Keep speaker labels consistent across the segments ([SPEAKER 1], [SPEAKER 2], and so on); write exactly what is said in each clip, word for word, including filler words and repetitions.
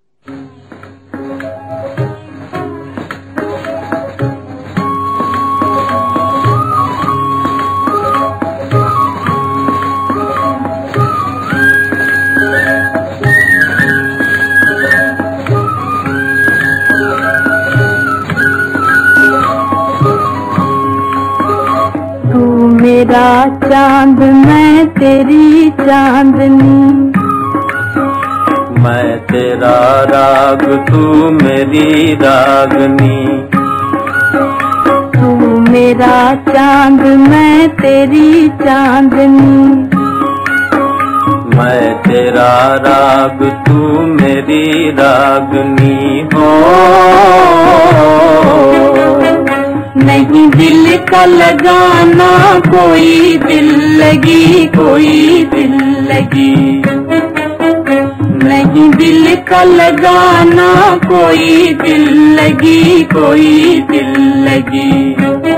[SPEAKER 1] मेरा चांद मैं तेरी चांदनी,
[SPEAKER 2] मैं तेरा राग तू मेरी रागनी।
[SPEAKER 1] तू मेरा चांद मैं तेरी चांदनी,
[SPEAKER 2] मैं तेरा राग तू मेरी रागनी हो।
[SPEAKER 1] नहीं दिल का लगाना कोई दिल लगी, कोई दिल लगी। नहीं दिल का लगाना कोई दिल लगी, कोई दिल लगी।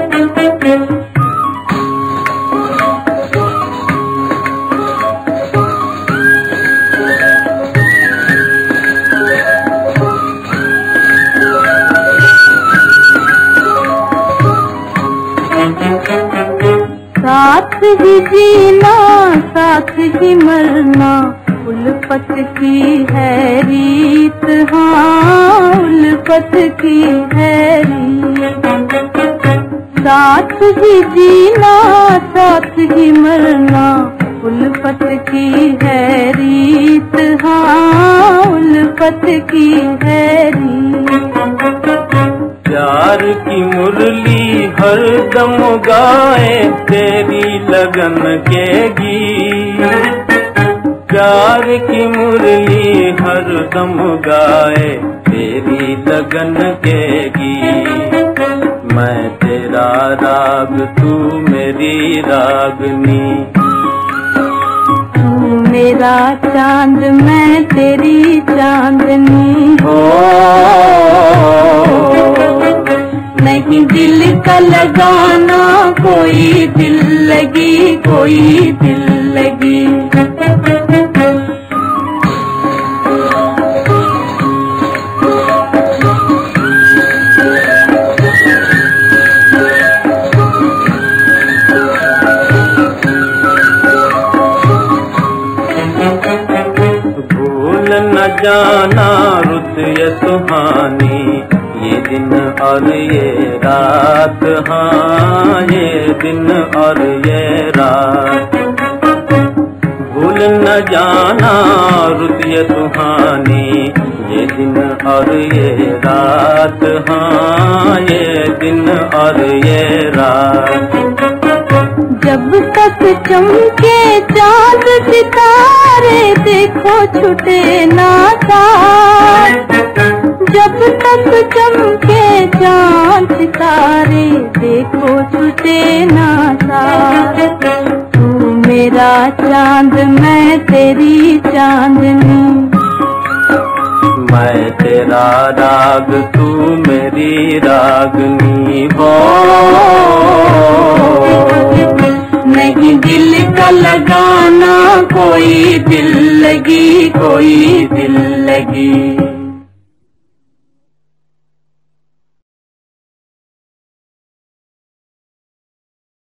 [SPEAKER 1] साथ ही जीना साथ ही मरना उल्फत की है रीत, हाँ उल्फत की है रीत। साथ ही जीना साथ ही मरना उल्फत की है रीत, हाँ उल्फत की है रीत।
[SPEAKER 2] प्यार की मुरली हर दम गाए तेरी लगन के गीत। प्यार की मुरली हर दम गाए तेरी लगन के गीत। मैं तेरा राग तू मेरी रागनी।
[SPEAKER 1] तू मेरा चांद मैं तेरी चांदनी
[SPEAKER 2] हो।
[SPEAKER 1] नहीं दिल का लगाना कोई दिल लगी, कोई दिल लगी।
[SPEAKER 2] भूल न जाना रुत ये सुहानी, ये दिन और ये रात, हाँ ये दिन और ये रात। भूल न जाना रुत ये सुहानी, ये दिन और ये रात, हाँ ये दिन और ये रात।
[SPEAKER 1] जब तक चमके चांद सितारे देखो छूटे ना साथ। जब तक चमके चांद सितारे देखो छूटे ना साथ। तू मेरा चांद मैं तेरी चांदनी,
[SPEAKER 2] मैं तेरा राग तू मेरी रागनी हो।
[SPEAKER 1] नहीं दिल का लगाना कोई दिल लगी, कोई दिल लगी।